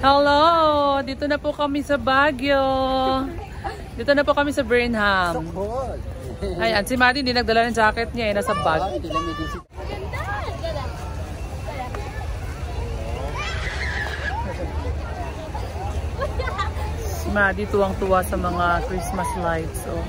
Hello! Dito na po kami sa Baguio. Dito na po kami sa Burnham. Ayan, si Maddie hindi nagdala ng jacket niya, nasa bag. Si Maddie tuwang-tuwa sa mga Christmas lights. Oh.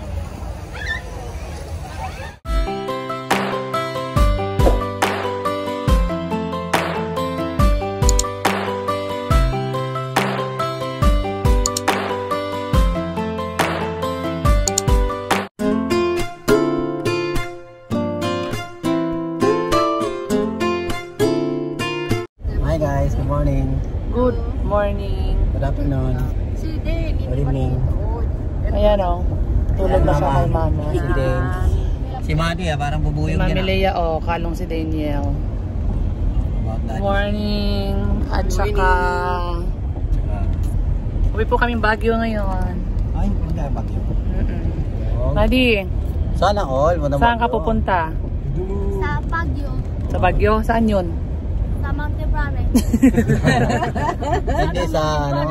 Hi guys, good morning. Good morning. Good afternoon. Good evening. Ayan o. Tulog na siya kay mama. Si Maddie parang bubuyog si Mami niya. Leia kalong si Daniel. Good morning. At saka uwi po kaming Baguio ngayon. Ay, hindi tayo Baguio. Maddie, Sana all. saan ka pupunta? Sa Baguio. Sa Baguio? Saan yun? Sa Mountain Province. Hindi sa ano?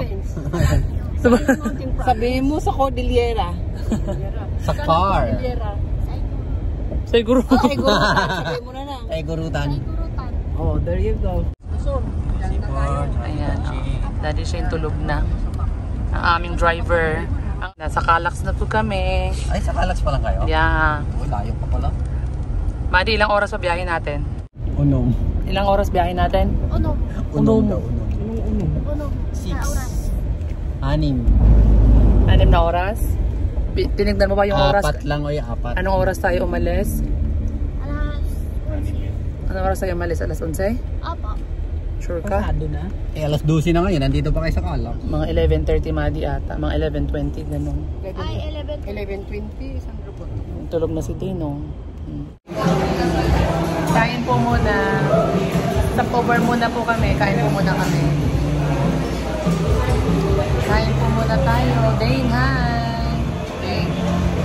Sabihin mo sa Cordillera. Sa car. Sa Iguro. Sabihin mo na lang. Ay, gurutan. Oh, there you go. Ayan. Daddy siya yung tulog na. Ang aming driver. Nasa Calax na po kami. Ay, sa Calax pa lang kayo? Yeah. Oh, layo pa pala. Maddie, ilang oras pa biyahe natin? Unom. Ilang oras biyahe natin? Uno. Unom daw. Uno. 6. Oras. 6. 6 na oras? Tinignan mo ba yung oras? 4 lang o yung 4. Anong oras tayo umalis? Alas 11. Anong oras tayo umalis? Alas 11? Opo. Sure ka? Pasado na. Eh, alas 12 na ngayon. Nandito pa kayo sa Calax. Mga 11:30 Maddie ata. Mga 11:20 ganun. Ay, 11. 11:20, isang grupo. Tulog na si Tino. Kain po muna. Stopover muna po kami. Kain po muna kami. Kain po muna tayo. Dane, hi! Dane.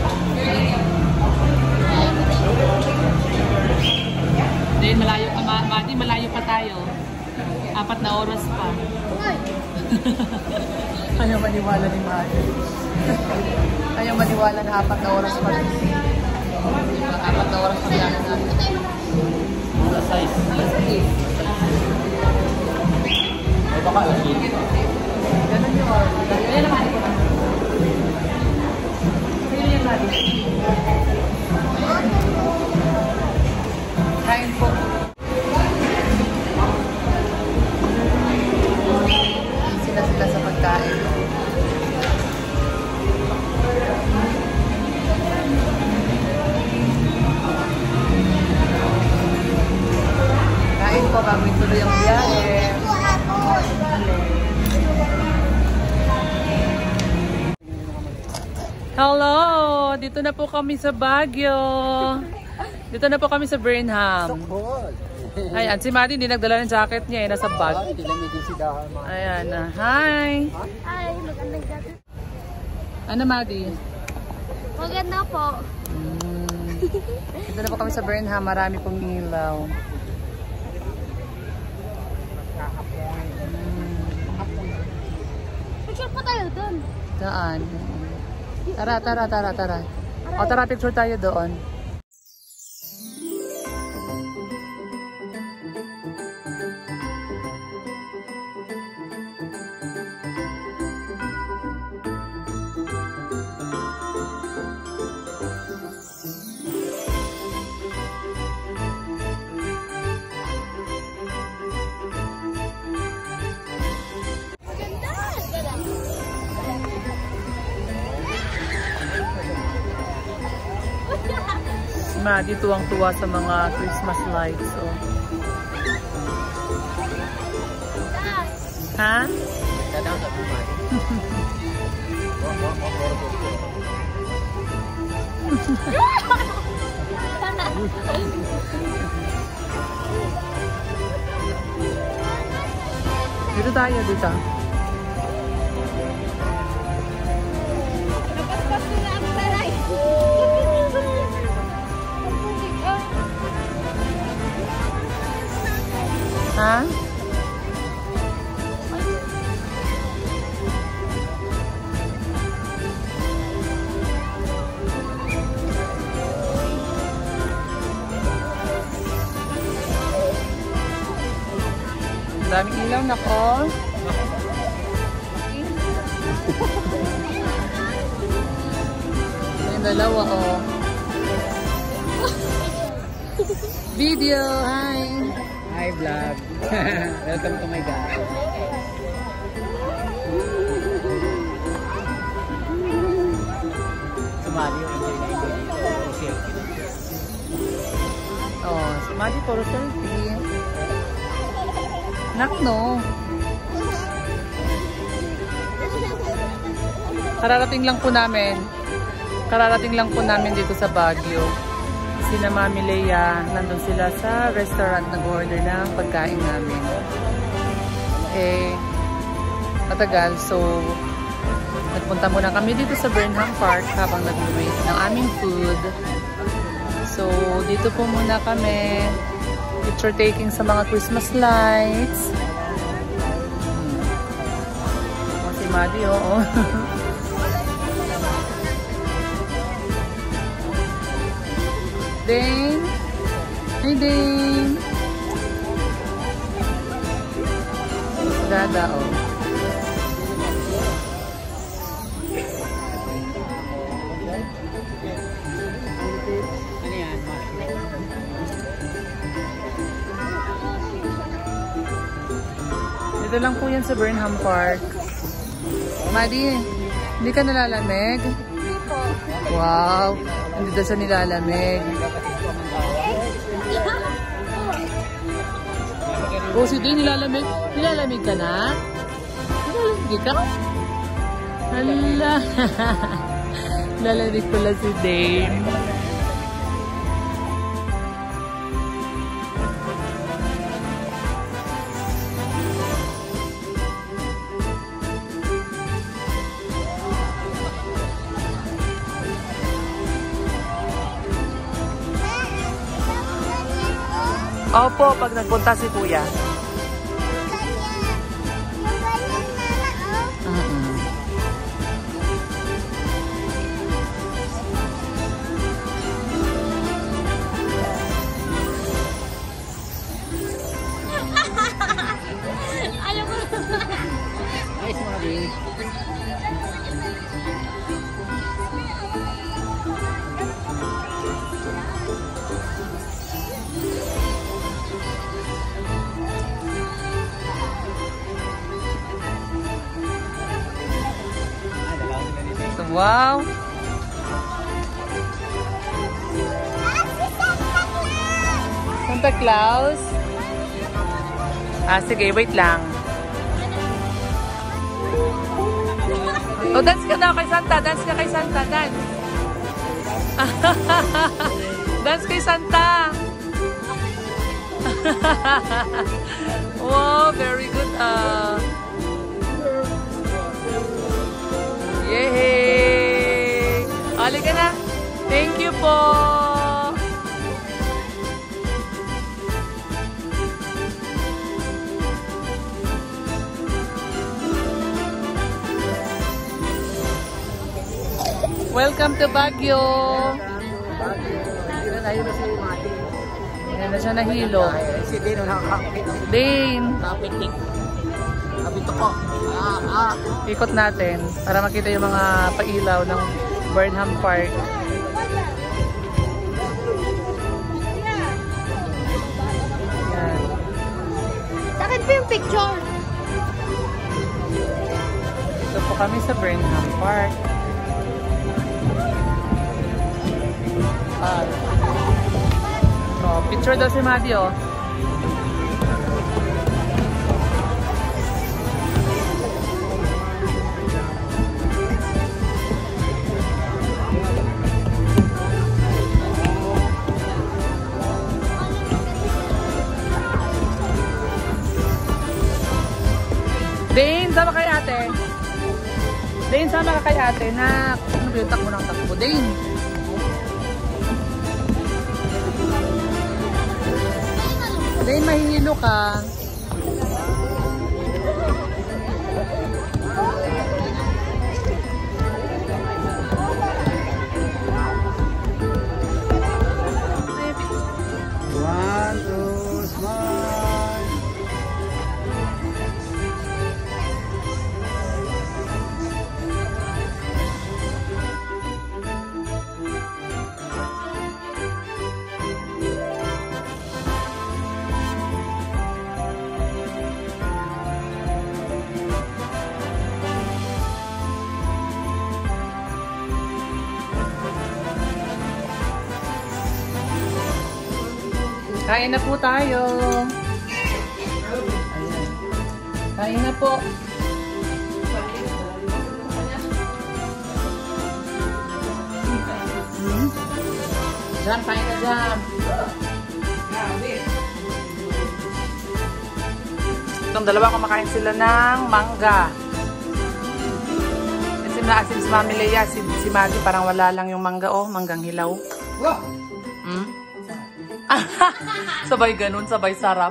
Dane, malayo pa. Maddie, malayo pa tayo. 4 na oras pa. Ayaw maniwala ni Maddie. Ayaw maniwala na 4 na oras pa. 4 na oras pa biyahe natin. Alas 6. Alas 6. Ay, baka alas 8. Ganun yung oras. Ganun yung Maddie ko na. Ganun yung Maddie. Kain po. Sila sa pagkain. Kain po kami tuloy ang biyahe. Hello! Dito na po kami sa Baguio. Dito na po kami sa Burnham. Ayan, si Maddie hindi nagdala ng jacket niya, nasa bag. Ayan, hi! Ay, magandang gabi. Ano, Maddie? Maganda po. Dito na po kami sa Burnham, marami pong ilaw. Picture po tayo dun. Saan? Tara. O tara, picture tayo doon. Si Maddie tuwang-tuwa sa mga Christmas lights. Oh. Ha? Dito tayo, dito. Napaspas ko na ang taray. Ha? Daming ilaw na ko. Yung dalawa, oh. Video, hi! Hi vlog. Welcome to my God. Sumali yung enjoy na enjoy dito. Oh, si Maddie puro selfie. Nakno. Kararating lang po namin dito sa Baguio. Sina Mami Leia, nandun sila sa restaurant, nag-order ng pagkain namin. Eh, matagal. So, nagpunta muna kami dito sa Burnham Park habang nag-wait ng aming food. So, dito po muna kami. Picture taking sa mga Christmas lights. Si Maddie, oo. Dane. Hey, Dane. Dada, oh. Ano yan? Dito lang po yan sa Burnham Park. Maddie, hindi ka nalalamig? Hindi po. Wow, hindi daw siya nilalamig. Oh, si Dane nilalamig. Nilalamig ka na? Nilalamig ka? Hala. Nilalamig pala si Dane. Opo, pag nagpunta si Kuya. Nice mga baby. So, wow. Santa Claus? Ah, sige, wait lang. Oh, dance ka daw kay Santa. Dance ka kay Santa. Dance. Dance kay Santa. Wow, very good. Yay! Halika na. Thank you po. Welcome to Baguio. Hindi na nahilo si Mati. Hindi na siya nahilo. Si Dane nakakapit. Dane. Kapitik. Kapito ko. Ikot natin para makita yung mga pailaw ng Burnham Park. Yan. Sakit po yung picture. Ito po kami sa Burnham Park. Oh, picture daw si Maddie, oh. Dane, sama kay ate. Dane, sama ka kay ate. Na, ano ba yung takbo ng takbo? Dane. Dane, mahihilo ka. One, two, smile. Kain na po tayo. Ayan. Kain na po. Jam, kain na jam. Itong dalawa kumakain sila ng mangga. Kasi naasin si Mami Lea, si Maggie parang wala lang yung mangga, oh, manggang hilaw. Sabay ganun, sabay sarap.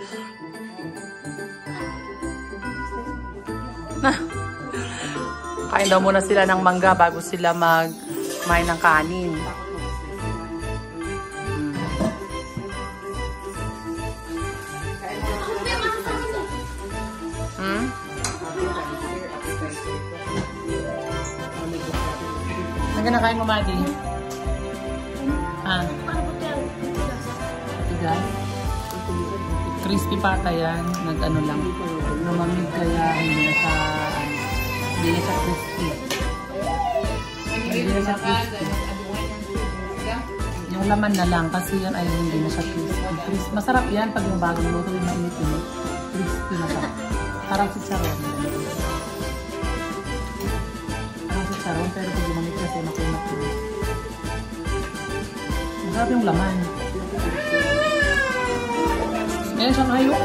Kain daw muna sila ng mangga bago sila kumain ng kanin. Ano kinakain mo, Madi? Tigas? Crispy pata yan. Nag-ano lang. Lumamig kaya hindi na siya crispy. Hindi na siya crispy. Yung laman na lang kasi yan ay hindi na siya crispy. Masarap yan pag yung bagong luto yung mainit-init. Crispy na siya. Parang si Charon. Charon, pero pag gumamit kasi makunat yun. Masarap yung laman. Ayan siyang hayok.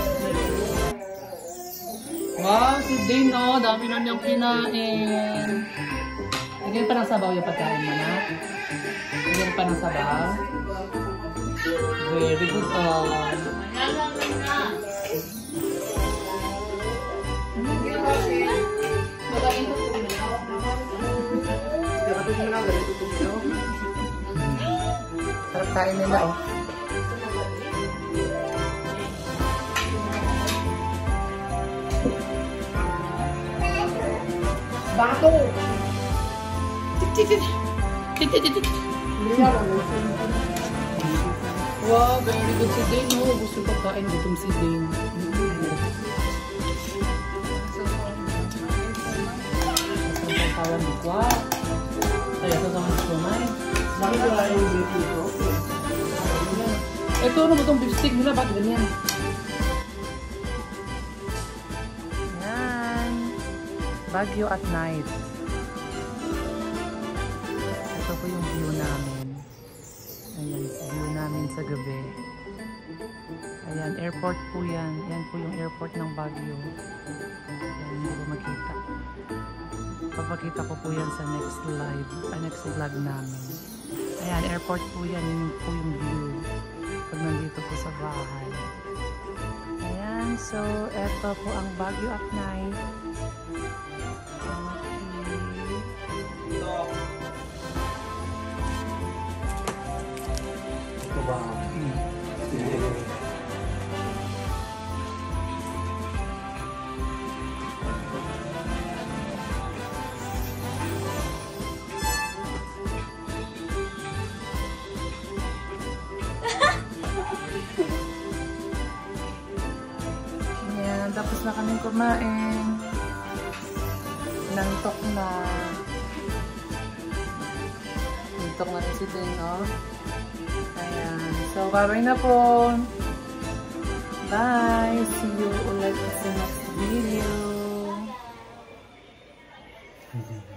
Wow, si Dane, oh. Dami na niyang kinain. Lagyan pa ng sabaw yung pagkain mo na. Lagyan pa ng sabaw. Very good, oh. Sarap kain nila, oh. Bato! Wow, very good si Dane, oh. Gusto pagkain gutom si Dane. Wow. Kaya ito naman ito, May. Bakit wala yung beef nito? Ito, ano ba itong beef stick nila? Ba't ganyan? Yan. Baguio at night. Ito po yung view namin. Ayan, view namin sa gabi. Ayan, airport po yan. Yan po yung airport ng Baguio. Ayan, hindi ko makita. Papakita ko po yan sa next live, next vlog namin. Ayan, airport po yan. Yun po yung view. Pag nandito po sa bahay. Ayan, so eto po ang Baguio at night. Ito ba? Ayan, tapos na kaming kumain. Nantok na. Nantok na rin si Dane, oh. Ayan. So, bye-bye na po. Bye! See you ulit sa next video.